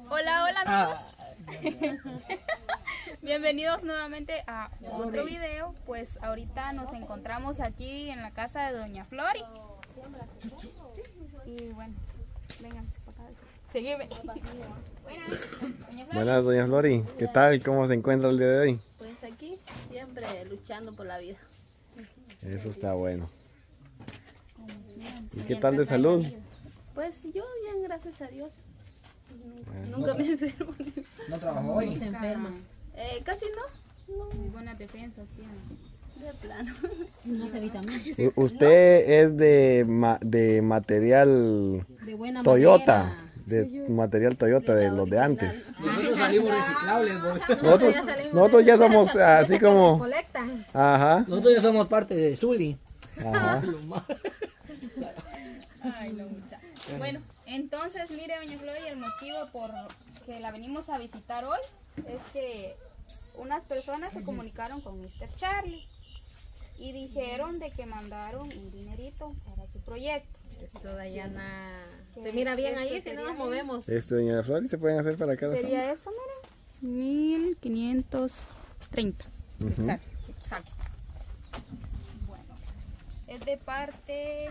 Hola, hola amigos. Bienvenidos nuevamente a otro video. Pues ahorita nos encontramos aquí en la casa de Doña Flori. Y bueno, vengan para acá. Seguime. Buenas, Doña Flori. ¿Qué tal? ¿Cómo se encuentra el día de hoy? Pues aquí, siempre luchando por la vida. Eso está bueno. ¿Y qué tal de salud? Pues yo bien, gracias a Dios. Nunca me enfermo. ¿No trabajó hoy? No se enferma. Casi no. Muy buenas defensas tiene. De plano. No se vitamina. Usted es de material De buena Toyota. madera. De material Toyota, de los de antes. Nosotros salimos reciclables. Nosotros ya somos así como... Colectan. Ajá. Nosotros ya somos parte de Zuli. Ajá. Ay, no, mucha. Bueno, entonces mire, Doña Flori, el motivo por que la venimos a visitar hoy es que unas personas se comunicaron con Mr. Charlie y dijeron de que mandaron un dinerito para su proyecto. Eso, Dayana. Se mira bien ahí si no nos movemos. Doña Flori, ¿se pueden hacer para cada zona? Sería esto, miren, 1530. Exacto, exacto. Bueno, es de parte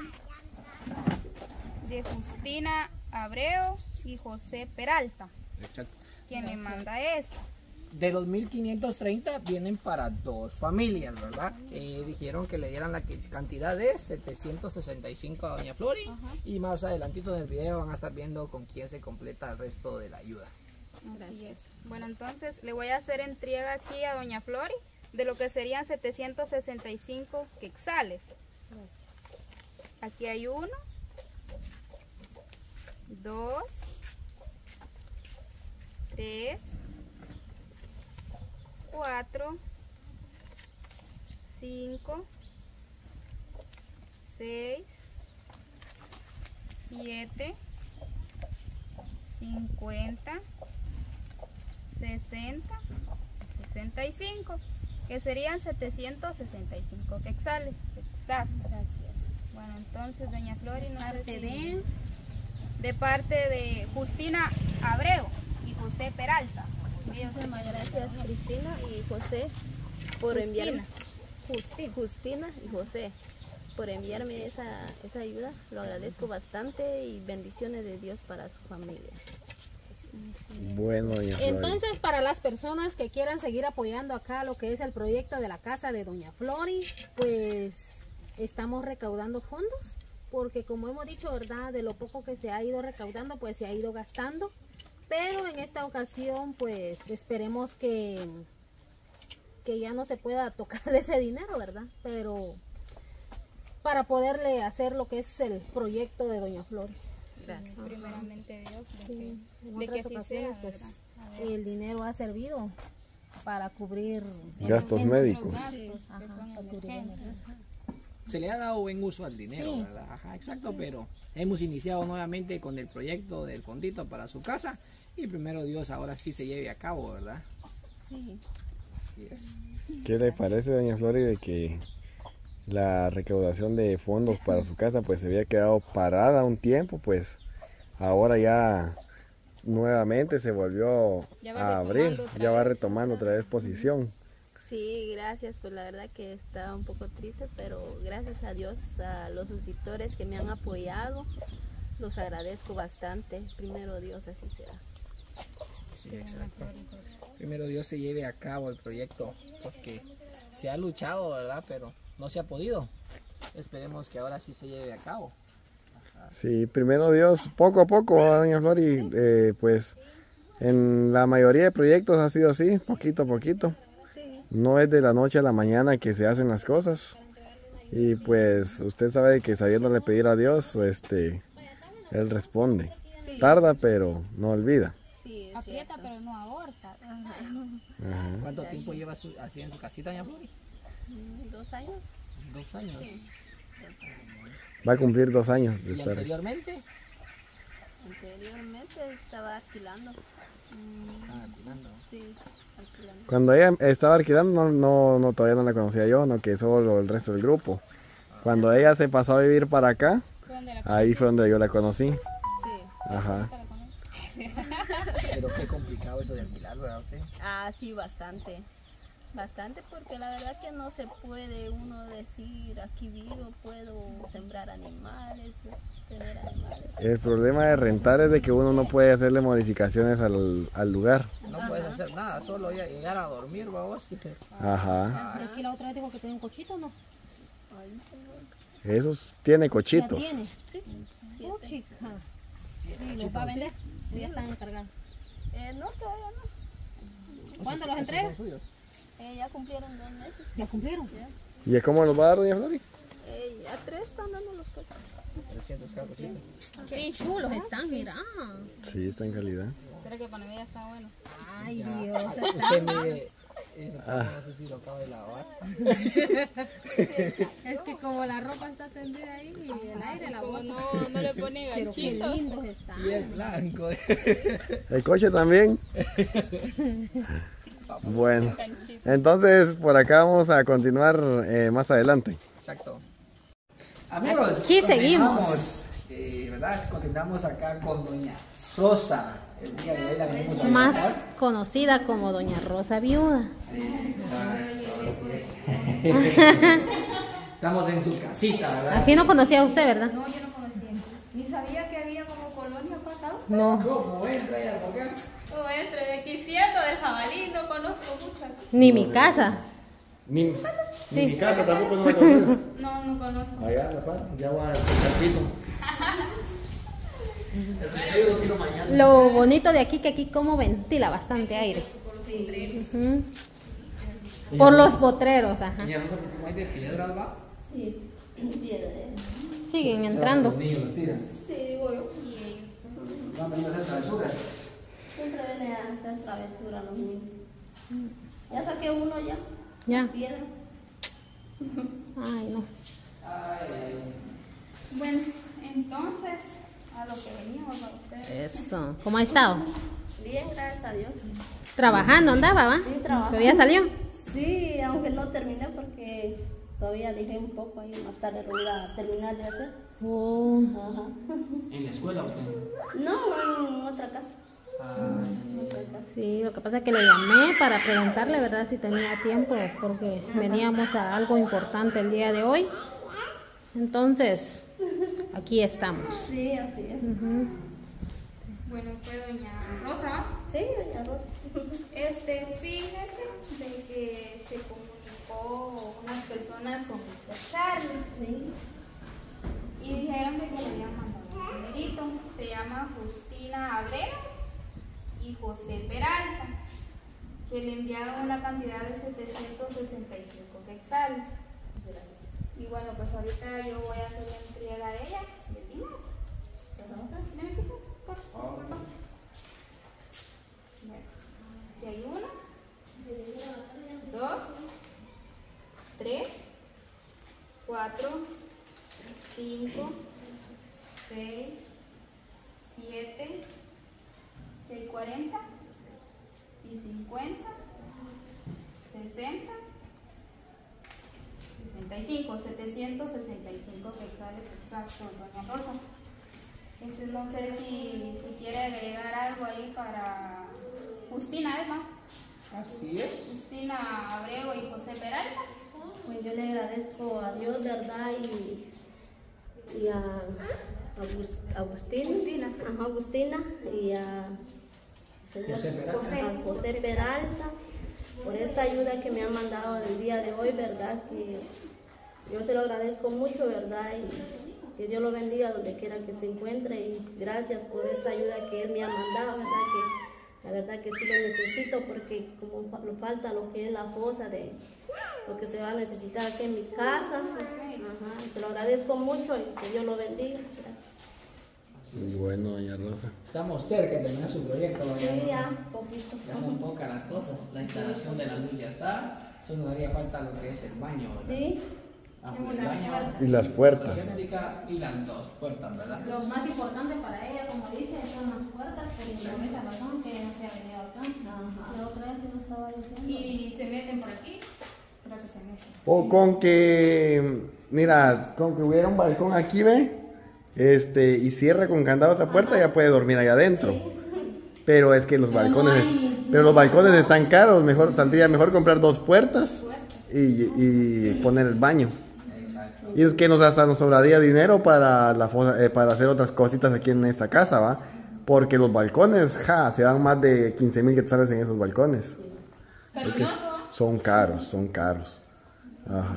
de Justina Abreu y José Peralta, Exacto. quien le manda esto. De los 1530 vienen para dos familias, ¿verdad? Dijeron que le dieran la cantidad de 765 a Doña Flori. Y más adelantito en el video van a estar viendo con quién se completa el resto de la ayuda. Así es. Bueno, entonces le voy a hacer entrega aquí a Doña Flori de lo que serían 765 quetzales. Aquí hay 1, 2, 3, 4, 5, 6, 7, 50, 60, 65, que serían 765 quetzales. Exacto. Gracias. Bueno, entonces Doña Flori nos Parte de parte de Justina Abreu y José Peralta. Muchísimas gracias, Cristina y José, por enviarme. Justina y José, por enviarme esa ayuda. Lo agradezco bastante y bendiciones de Dios para su familia. Bueno, Doña Flori. Entonces, para las personas que quieran seguir apoyando acá lo que es el proyecto de la casa de Doña Flori, pues estamos recaudando fondos, porque como hemos dicho, ¿verdad? De lo poco que se ha ido recaudando, pues se ha ido gastando. Pero en esta ocasión, pues esperemos que ya no se pueda tocar de ese dinero, ¿verdad? Pero para poderle hacer lo que es el proyecto de Doña Flori. Gracias. Primeramente Dios. Sí, en de otras que sí ocasiones, sea, pues ¿verdad? A ver. el dinero ha servido para cubrir Gastos emergencias. médicos. Los gastos que Ajá, son para cubrir emergencias. Se le ha dado buen uso al dinero, Sí. ¿verdad? Ajá, exacto, pero hemos iniciado nuevamente con el proyecto del fondito para su casa. Y primero Dios, ahora sí se lleve a cabo, ¿verdad? Sí. Así es. ¿Qué le parece, Doña Flori, de que la recaudación de fondos para su casa pues se había quedado parada un tiempo? Pues ahora ya nuevamente se volvió Ya va a abrir, retomando otra ya va vez. retomando otra vez posición. Sí, gracias. Pues la verdad que estaba un poco triste, pero gracias a Dios, a los suscriptores que me han apoyado, los agradezco bastante. Primero Dios, así será. Sí, exacto. Primero Dios se lleve a cabo el proyecto, porque se ha luchado, ¿verdad? Pero no se ha podido. Esperemos que ahora sí se lleve a cabo. Sí, primero Dios, poco a poco, ¿verdad, Doña Flori? Pues en la mayoría de proyectos ha sido así, poquito a poquito. Sí. No es de la noche a la mañana que se hacen las cosas. Y pues usted sabe que sabiéndole pedir a Dios, Él responde. Sí. Tarda, pero no olvida. Sí, es Aprieta cierto. pero no ahorca. Ajá. ¿Cuánto tiempo lleva así en su casita, Doña Flori? 2 años. 2 años. Va a cumplir 2 años de ¿Y estar. anteriormente? Anteriormente estaba alquilando. Alquilando. Sí, alquilando. Cuando ella estaba alquilando, no, todavía no la conocía yo, no que solo el resto del grupo. Cuando ella se pasó a vivir para acá, ¿Dónde la ahí fue donde yo la conocí. Sí. Ajá. conozco? Pero qué complicado eso de alquilar, ¿verdad usted? Ah, sí, bastante. Bastante, porque la verdad que no se puede uno decir aquí vivo, puedo sembrar animales, tener animales. El problema de rentar es de que uno no puede hacerle modificaciones al lugar. No puedes hacer nada, solo llegar a dormir, vamos. Ajá. Pero aquí la otra vez dijo que tenía un cochito, ¿no? Esos tiene ¿Ya cochitos. tiene? Sí, Oh, 7. chica. ¿Y los va a vender? ¿O ya están encargados? No, todavía no. ¿Cuándo los entrega? Ya cumplieron 2 meses. ¿Ya cumplieron? ¿Y a cómo los va a dar doña Flori? Ya 3 están dando los coches. 300 cada cosita. Qué chulos están, mira. Sí, está en calidad. Creo que para mí ya está bueno. Ay, Dios. Usted mide, eso no sé si lo acaba de lavar. Es que como la ropa está tendida ahí y el aire la Como bota. no le pone Pero qué ganchitos. lindos están. Y es blanco. El coche también. Bueno, entonces por acá vamos a continuar más adelante. Exacto. Amigos, Aquí continuamos, ¿verdad? Continuamos acá con doña Rosa. El día de hoy la venimos a Más visitar. conocida como Doña Rosa Viuda. Estamos en su casita, ¿verdad? Aquí no conocía a usted, ¿verdad? No, yo no conocía. Ni sabía que había como colonia acá, ¿no? No, ¿Cómo entra ella por acá? O entre aquí siendo del jabalí, no conozco mucho aquí. ni mi casa. Ni mi casa tampoco no la conoces. No, no conozco. Allá, la par, ya va al piso. Lo bonito de aquí que aquí como ventila bastante aire. Ujú. Por los potreros, ajá. Doña Rosa, ¿cómo hay de piedras, va? Sí, piedra. Siguen entrando. Los niños los tiran. Sí, digo yo. Van a venir a hacer travesuras. Siempre viene a hacer travesura los niños. Ya saqué uno ya. Ya. Piedra. Ay, no. Bueno, entonces, a lo que venimos a ustedes. Eso. ¿Cómo ha estado? Bien, gracias a Dios. Trabajando andaba, ¿va? Sí, trabajando. Pero ya salió. Sí, aunque no terminé porque todavía dejé un poco ahí, más tarde lo voy a terminar de hacer. Oh. Ajá. ¿En la escuela usted? No, en otra casa. En otra casa. Sí, lo que pasa es que le llamé para preguntarle, ¿verdad? Si tenía tiempo, porque veníamos a algo importante el día de hoy. Entonces, aquí estamos. Sí, así es. Bueno, fue doña Rosa, ¿va? Sí, doña Rosa. Fíjese de que se comunicó unas personas con Mr. Charlie. Sí. Y dijeron de que le habían mandado un dinerito. Se llama Justina Abreu y José Peralta, que le enviaron una cantidad de 765 quetzales. Y bueno, pues ahorita yo voy a hacer la entrega de ella, del dinero. ¿Me quito? Por favor. Bueno, aquí hay 1, 2, 3, 4, 5, 6, 7, y 40, y 50, 60, 65, 765 quetzales exacto, doña Rosa. No sé si quiere agregar algo ahí para Justina, ¿no? Así es. Justina Abreu y José Peralta. Pues yo le agradezco a Dios, ¿verdad? Y a Agustina. Ajá, Agustina. Y a José Peralta. a José Peralta por esta ayuda que me han mandado el día de hoy, ¿verdad? Que yo se lo agradezco mucho, ¿verdad? Y que Dios lo bendiga donde quiera que se encuentre. Y gracias por esta ayuda que Él me ha mandado, ¿verdad? Que la verdad que sí lo necesito porque como lo falta lo que es la fosa de lo que se va a necesitar aquí en mi casa. Ajá, se lo agradezco mucho y que Dios lo bendiga. Gracias. Bueno, doña Rosa. Estamos cerca de terminar su proyecto, doña Sí, Rosa. ya, poquito. Ya son pocas las cosas. La instalación de la luz ya está. Solo haría falta lo que es el baño, ¿verdad? Sí, Ah, el baño, Y las puertas. la asiática y las 2 puertas, ¿verdad? Lo más importante para ella, como dice, son las puertas, por esa razón que no se ha venido acá. la otra vez no estaba diciendo. Y se meten por aquí. Creo que se meten. O con que, mira, con que hubiera un balcón aquí, ve, y cierra con candado esa puerta, ya puede dormir allá adentro. Pero es que los balcones, pero los balcones están caros, saldría mejor comprar 2 puertas y poner el baño. Y es que hasta nos sobraría dinero para para hacer otras cositas aquí en esta casa, ¿va? Porque los balcones, se dan más de 15,000 quetzales en esos balcones. Porque son caros. Ajá.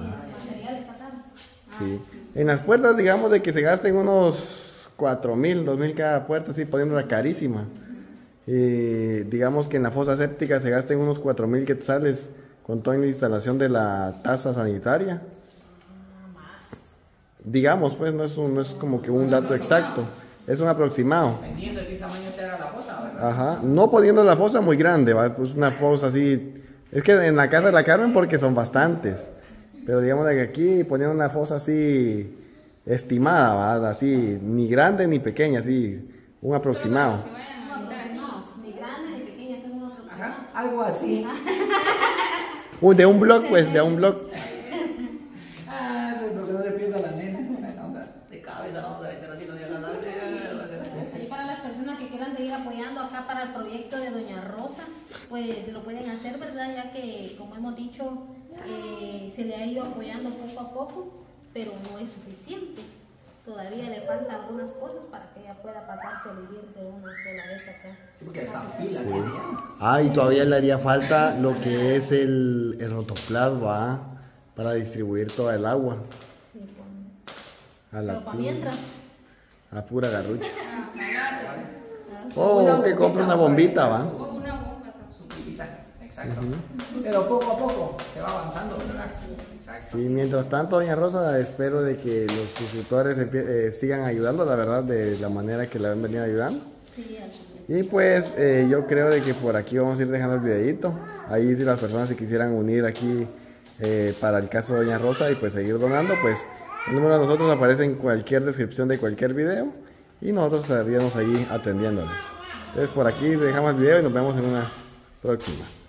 Sí. En las puertas, digamos, de que se gasten unos 4,000, 2,000 cada puerta, así poniéndola carísima. Digamos que en la fosa séptica se gasten unos 4,000 quetzales con toda la instalación de la taza sanitaria. Digamos, pues no es como que un dato exacto, es un aproximado. Dependiendo de qué tamaño sea la fosa, ¿verdad? Ajá, no poniendo la fosa muy grande, ¿va? Pues una fosa así. Es que en la casa de la Carmen porque son bastantes. Pero digamos de que aquí poniendo una fosa así estimada, ¿va? Así, ni grande ni pequeña, así, un aproximado. No, ni grande ni pequeña, son unos aproximados. Ajá, algo así. De un blog, pues, de un blog. Ah, pero que no le pierda la nena. O sea, de cabeza vamos a meter así, no diga nada. Y para las personas que quieran seguir apoyando acá para el proyecto de Doña Rosa, pues lo pueden hacer, ¿verdad? Ya que, como hemos dicho, se le ha ido apoyando poco a poco, pero no es suficiente. Todavía le faltan algunas cosas para que ella pueda pasarse a vivir de una sola vez acá. Sí, porque está pila tiene ya. Y todavía le haría falta lo que es el rotoplas, ¿va? Para distribuir toda el agua. Sí, Pero para mientras. A pura garrucha. O que compre una bombita, ¿va? O una bomba. Su pilita, exacto. Pero poco a poco se va avanzando, ¿verdad? Exacto. Y mientras tanto, doña Rosa, espero de que los suscriptores sigan ayudando, la verdad, de la manera que la han venido ayudando. Y pues yo creo de que por aquí vamos a ir dejando el videito. Ahí si las personas se quisieran unir aquí para el caso de doña Rosa y pues seguir donando, pues el número de nosotros aparece en cualquier descripción de cualquier video y nosotros estaríamos ahí atendiéndoles. Entonces por aquí dejamos el video y nos vemos en una próxima.